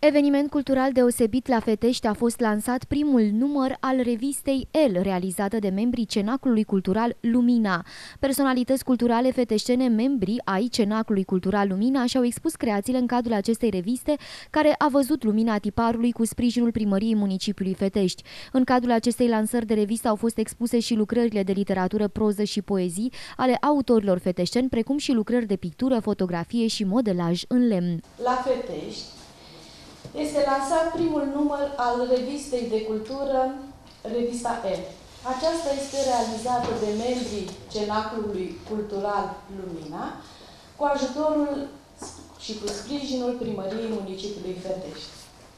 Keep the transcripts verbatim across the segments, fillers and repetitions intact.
Eveniment cultural deosebit la Fetești a fost lansat primul număr al revistei El, realizată de membrii Cenaclului Cultural Lumina. Personalități culturale feteștene, membri ai Cenaclului Cultural Lumina, și-au expus creațiile în cadrul acestei reviste, care a văzut lumina tiparului cu sprijinul primăriei municipiului Fetești. În cadrul acestei lansări de revistă au fost expuse și lucrările de literatură, proză și poezii ale autorilor feteșteni, precum și lucrări de pictură, fotografie și modelaj în lemn. La Fetești este lansat primul număr al revistei de cultură, revista El. Aceasta este realizată de membrii Cenaclului Cultural Lumina, cu ajutorul și cu sprijinul primăriei municipiului Fetești.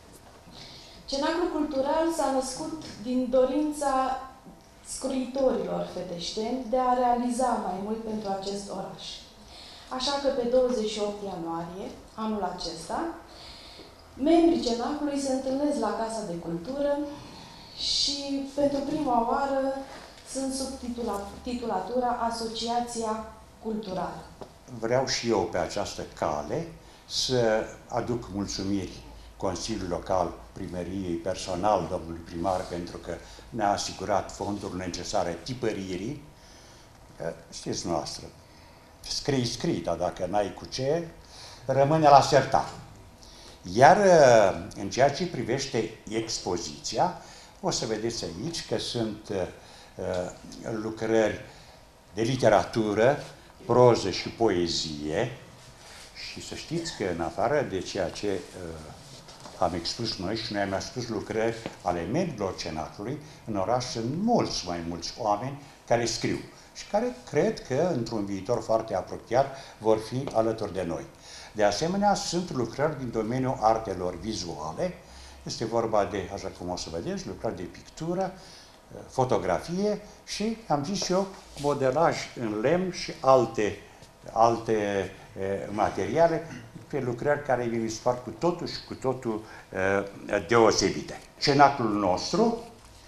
Cenaclul Cultural s-a născut din dorința scriitorilor feteșteni de a realiza mai mult pentru acest oraș. Așa că pe douăzeci și opt ianuarie, anul acesta, membrii Cenaclului se întâlnesc la Casa de Cultură și pentru prima oară sunt sub titulatura Asociația Culturală. Vreau și eu pe această cale să aduc mulțumiri Consiliului Local, Primăriei, personal domnului primar, pentru că ne-a asigurat fonduri necesare tipăririi. Știți noastră, scrii, scrii, dar dacă n-ai cu ce, rămâne la sertar. Iar în ceea ce privește expoziția, o să vedeți aici că sunt uh, lucrări de literatură, proză și poezie. Și să știți că în afară de ceea ce uh, am expus noi, și noi am expus lucrări ale membrilor Cenaclului, în oraș sunt mulți mai mulți oameni care scriu și care cred că într-un viitor foarte apropiat vor fi alături de noi. De asemenea, sunt lucrări din domeniul artelor vizuale. Este vorba de, așa cum o să vedeți, lucrări de pictură, fotografie și, am zis eu, modelaj în lemn și alte, alte e, materiale, pe lucrări care mi se fac cu totul și cu totul e, deosebite. Cenaclul nostru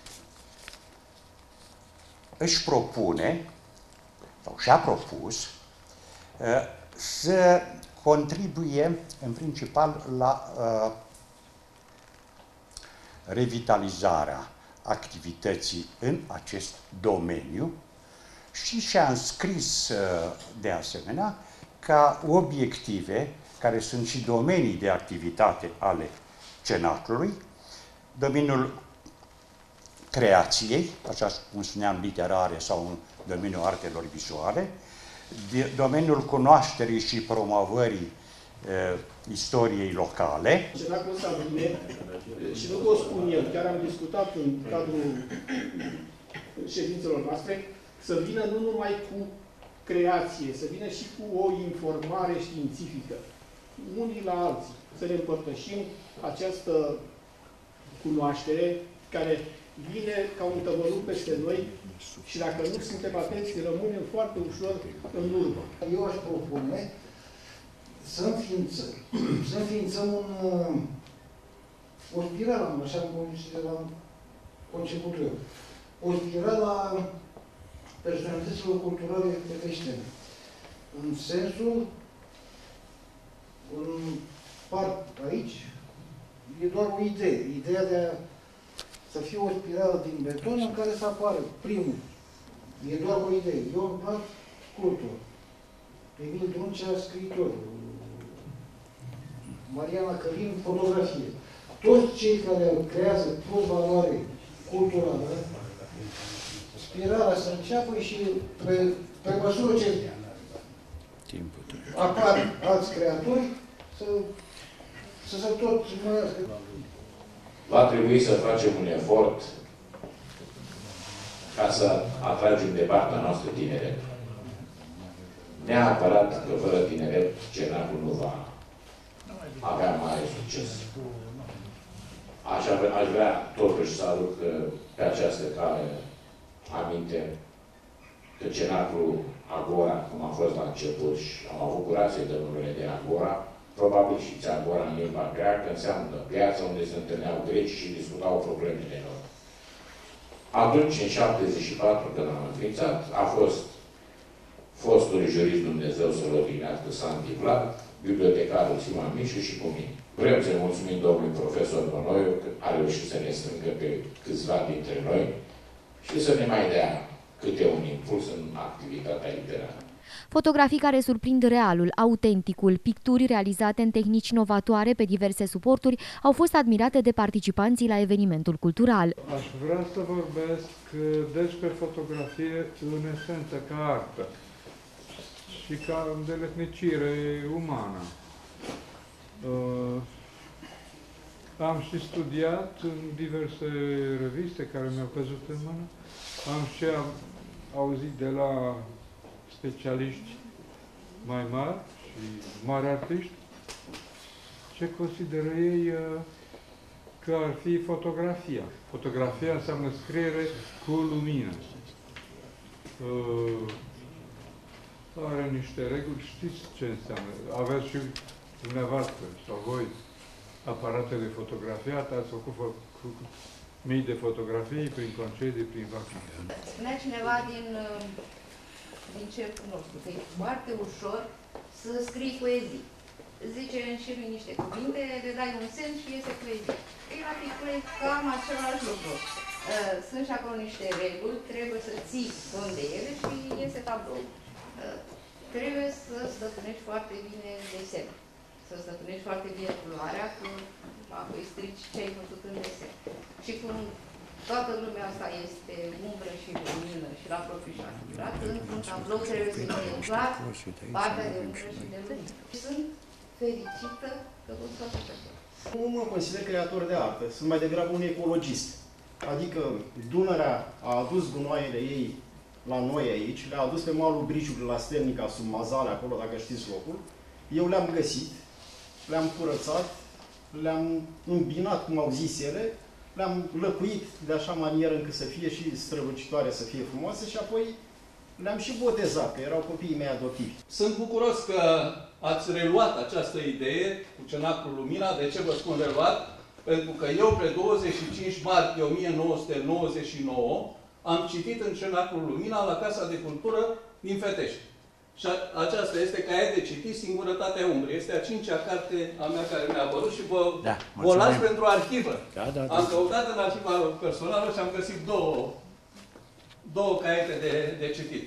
își propune, sau și-a propus, e, să contribuie în principal la uh, revitalizarea activității în acest domeniu și și-a înscris uh, de asemenea ca obiective, care sunt și domenii de activitate ale Cenaclului, domeniul creației, așa cum spuneam, literare sau în domeniul artelor vizuale, de domeniul cunoașterii și promovării uh, istoriei locale. Cenaclul ăsta vine, și nu vă spun eu, chiar am discutat în cadrul ședințelor noastre, să vină nu numai cu creație, să vină și cu o informare științifică, unii la alții, să ne împărtășim această cunoaștere care vine ca un tăvăluc peste noi și dacă nu suntem atenți, rămânem foarte ușor în urmă. Eu aș propune să înființăm, să înființăm un, o spirală, așa cum am conceput eu, o spirală a personalităților culturale feteștene. În sensul, în part aici, e doar o idee, ideea de a să fie o spirală din beton în care să apară primul. E doar o idee. Eu îmi plac sculptor. Emil Druncea, scriitor. Mariana Călin, fotografie. Toți cei care creează plus valoare culturală, spirala să înceapă și pe, pe măsură ce apar alți creatori, să, să se tot mărească. Va trebui să facem un efort ca să atragem de partea noastră tineret. Neapărat că fără tineret Cenaclul nu va avea mare succes. Aș, aș vrea totuși să aduc pe această cale aminte că Cenaclul Agora, cum a fost la început și am avut curaj să-i dăm numele de Agora, probabil știți Agora în limba greacă, înseamnă piața unde se întâlneau greci și discutau problemele lor. Atunci, în șaptezeci și patru, când am înființat, a fost fostul jurist Dumnezeu să-l odihnească Santi Vlad, bibliotecarul Sima Mișu și cu mine. Vrem să-i mulțumim domnului profesor Bănoiu că a reușit să ne strângă pe câțiva dintre noi și să ne mai dea câte un impuls în activitatea literară. Fotografii care surprind realul, autenticul, picturi realizate în tehnici novatoare pe diverse suporturi au fost admirate de participanții la evenimentul cultural. Aș vrea să vorbesc despre fotografie în esență ca artă și ca îndeletnicire umană. Uh, am și studiat în diverse reviste care mi-au căzut în mână, am și am auzit de la specialiști mai mari și mari artiști ce consideră ei că ar fi fotografia. Fotografia înseamnă scriere cu lumină. Are niște reguli, știți ce înseamnă. Aveți și dumneavoastră sau voi aparate de fotografiat, ați făcut cu mii de fotografii prin concedii, prin vacanțe. Spunea cineva din din cercul nostru, că e foarte ușor să scrii poezii. Zice în șirui niște cuvinte, le dai un sens și iese poezie. Ei, la pictură e cam același lucru. Sunt și acolo niște reguli, trebuie să ții cont de ele și iese tablou. Trebuie să stăpânești foarte bine desenul. Să stăpânești foarte bine culoarea, că apoi strici ce ai făcut în desen. Și cum toată lumea asta este umbră și lumină și la propriu și la figurat, într-un tablou trebuie să fie clar partea de umbră și de lumină. Sunt fericită că vă fac așa. Nu mă consider creator de artă, sunt mai degrabă un ecologist. Adică Dunărea a adus gunoaiele ei la noi aici, le-a adus pe malul Briciului la Stelnica, sub Mazale, acolo, dacă știți locul. Eu le-am găsit, le-am curățat, le-am îmbinat, cum au zis ele, le-am lăcuit de așa manieră încât să fie și strălucitoare, să fie frumoase și apoi le-am și botezat, că erau copiii mei adoptivi. Sunt bucuros că ați reluat această idee cu Cenaclul Lumina. De ce vă spun reluat? Pentru că eu, pe douăzeci și cinci martie o mie nouă sute nouăzeci și nouă, am citit în Cenaclul Lumina la Casa de Cultură din Fetești. Și aceasta este Caiet de citit, Singurătatea umbrei. Este a cincea carte a mea care mi-a apărut și vă, da, vă las pentru arhivă. Da, da, da. Am căutat în arhiva personală și am găsit două, două caiete de, de citit.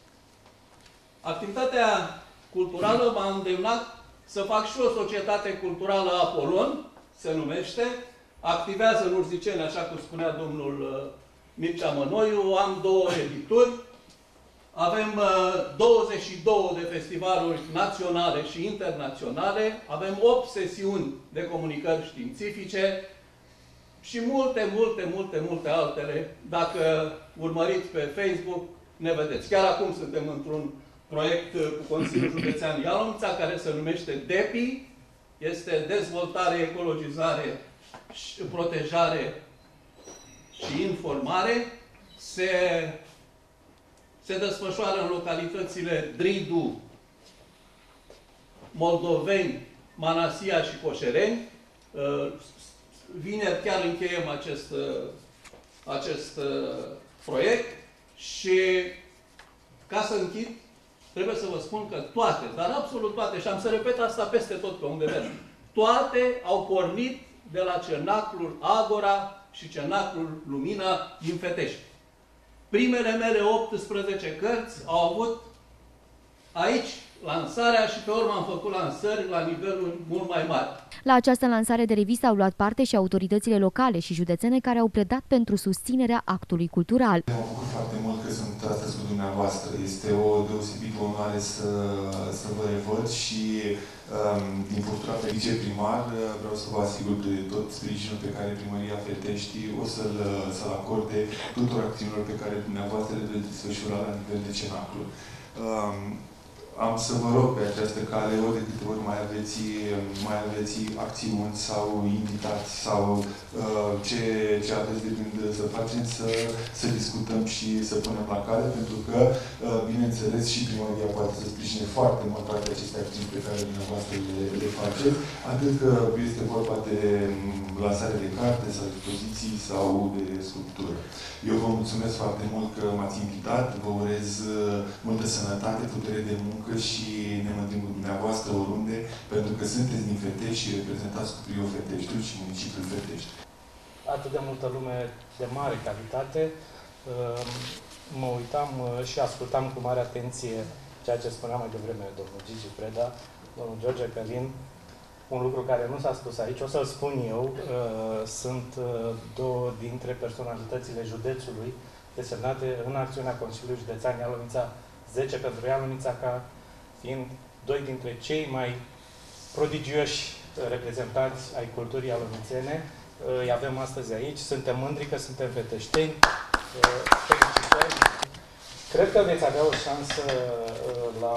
Activitatea culturală m-a îndemnat să fac și o societate culturală Apolon, se numește. Activează în Urziceni, așa cum spunea domnul Mircea Mănoiu. Am două edituri. Avem douăzeci și două de festivaluri naționale și internaționale, avem opt sesiuni de comunicări științifice și multe, multe, multe, multe altele. Dacă urmăriți pe Facebook, ne vedeți. Chiar acum suntem într-un proiect cu Consiliul Județean Ialomța, care se numește D E P I, este dezvoltare, ecologizare, protejare și informare. Se Se desfășoară în localitățile Dridu, Moldoveni, Manasia și Coșereni. Vineri chiar încheiem acest, acest proiect și, ca să închid, trebuie să vă spun că toate, dar absolut toate, și am să repet asta peste tot pe unde merg, toate au pornit de la Cenaclul Agora și Cenaclul Lumina din Fetești. Primele mele optsprezece cărți au avut aici lansarea și pe urmă am făcut lansări la niveluri mult mai mari. La această lansare de revistă au luat parte și autoritățile locale și județene care au pledat pentru susținerea actului cultural. Mă bucur foarte mult că sunt astăzi cu dumneavoastră. Este o deosebită onoare să, să vă revăd și um, din postura de viceprimar vreau să vă asigur de tot sprijinul pe care Primăria Fetești o să-l să-l acorde tuturor acțiunilor pe care dumneavoastră le veți desfășura la nivel de Cenaclu. Um, Am să vă rog pe această cale, ori de câte ori mai aveți, mai aveți acțiuni sau invitați sau uh, ce, ce aveți de gând să facem, să, să discutăm și să punem la cale, pentru că, uh, bineînțeles, și Primăria poate să sprijine foarte mult toate aceste acțiuni pe care dumneavoastră le, le faceți, atât că este vorba de lansare de carte sau expoziții sau de sculptură. Eu vă mulțumesc foarte mult că m-ați invitat, vă urez multă sănătate, putere de muncă și ne mândrim cu dumneavoastră oriunde, pentru că sunteți din Fetești și reprezentați cu brio Feteștiul și municipiul Fetești. Atât de multă lume de mare calitate, mă uitam și ascultam cu mare atenție ceea ce spunea mai devreme domnul Gigi Preda, domnul George Călin. Un lucru care nu s-a spus aici, o să-l spun eu, sunt două dintre personalitățile județului desemnate în acțiunea Consiliului Județean Ialomița zece pentru Ialomița, ca fiind doi dintre cei mai prodigioși reprezentanți ai culturii ialomițene. Îi avem astăzi aici, suntem mândri că suntem feteșteni. Felicitări! Cred că veți avea o șansă la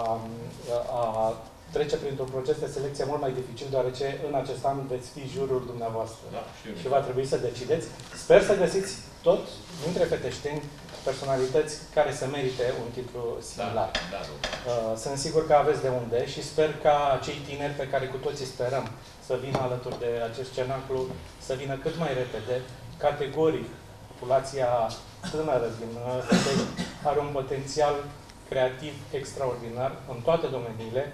a trece printr-un proces de selecție mult mai dificil, deoarece în acest an veți fi jurul dumneavoastră. Da, și, și va trebui să decideți. Sper să găsiți tot dintre feteșteni personalități care să merite un titlu similar. Da, da, da. Sunt sigur că aveți de unde și sper ca cei tineri pe care cu toții sperăm să vină alături de acest cenaclu, să vină cât mai repede. Categoric, populația tânără din Fetești are un potențial creativ extraordinar în toate domeniile.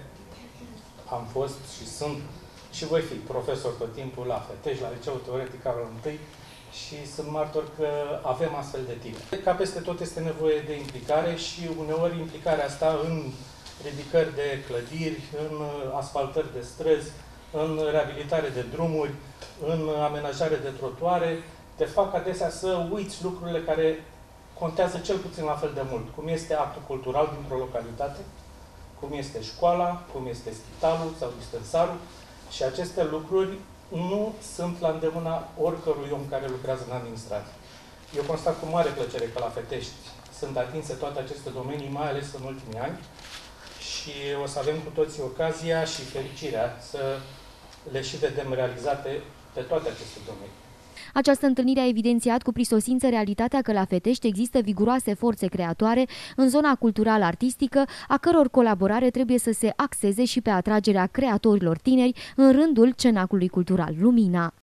Am fost și sunt și voi fi profesor tot timpul la Fetești, la Liceul Teoretic Carol I și sunt martor că avem astfel de tineri. Ca peste tot este nevoie de implicare și uneori implicarea asta în ridicări de clădiri, în asfaltări de străzi, în reabilitare de drumuri, în amenajare de trotuare, te fac adesea să uiți lucrurile care contează cel puțin la fel de mult, cum este actul cultural dintr-o localitate, cum este școala, cum este spitalul sau dispensarul, și aceste lucruri nu sunt la îndemâna oricărui om care lucrează în administrație. Eu constat cu mare plăcere că la Fetești sunt atinse toate aceste domenii, mai ales în ultimii ani, și o să avem cu toții ocazia și fericirea să le și vedem realizate pe toate aceste domenii. Această întâlnire a evidențiat cu prisosință realitatea că la Fetești există viguroase forțe creatoare în zona cultural-artistică, a căror colaborare trebuie să se axeze și pe atragerea creatorilor tineri în rândul cenaclului cultural Lumina.